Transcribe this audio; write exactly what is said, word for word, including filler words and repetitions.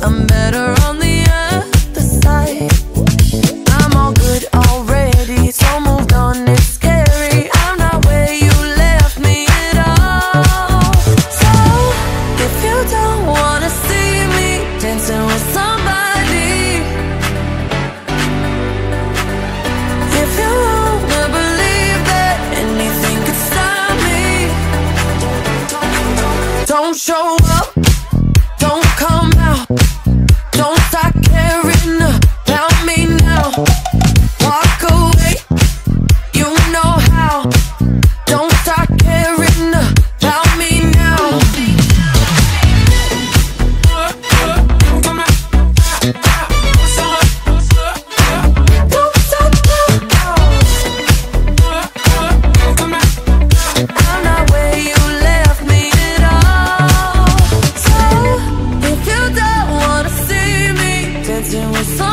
I'm better on the other side. I'm all good already, so moved on, it's scary. I'm not where you left me at all. So, if you don't wanna see me dancing with somebody, if you wanna believe that anything could stop me, don't show up, don't come out, don't start caring about me now. Walk away, you know how. Don't start caring about me now. Don't stop now. I'm not where you left me at all. So if you don't wanna see me dancing with someone